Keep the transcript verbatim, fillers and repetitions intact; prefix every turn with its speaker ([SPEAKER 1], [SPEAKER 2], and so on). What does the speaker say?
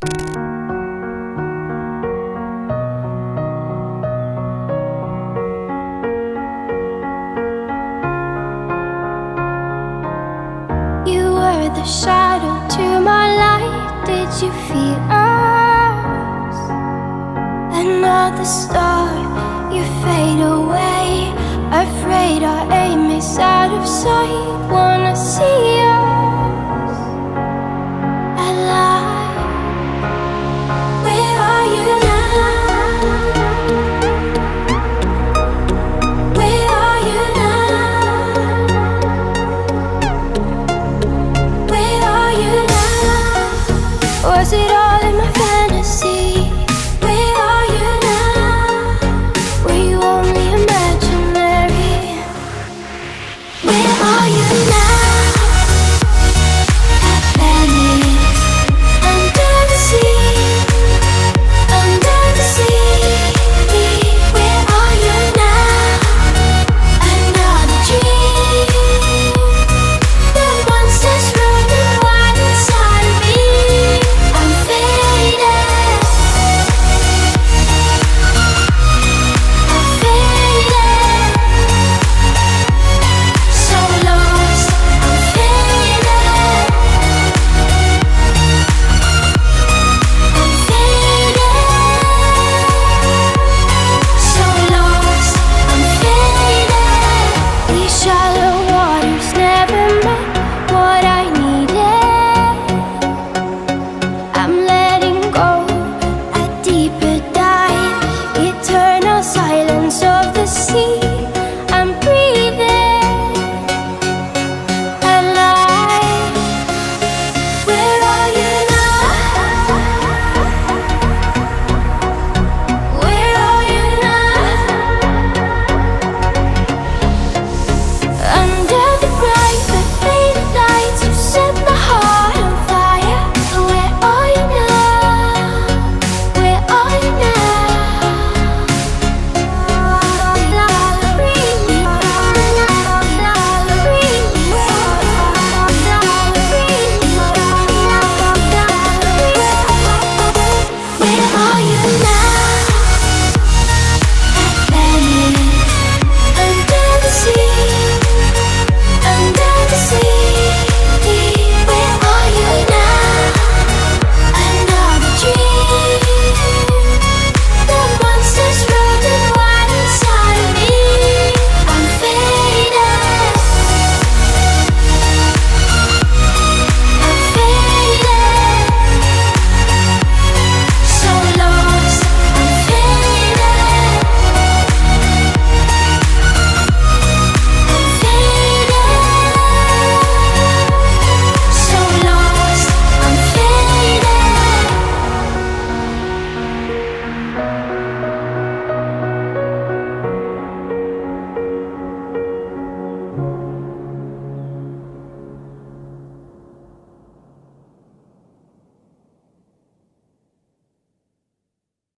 [SPEAKER 1] The shadow to my light, did you feel us? Another star, you fade away. Afraid our aim is out of sight. Wanna see us alive. Where are you now? Where are you now? Was it all in my face?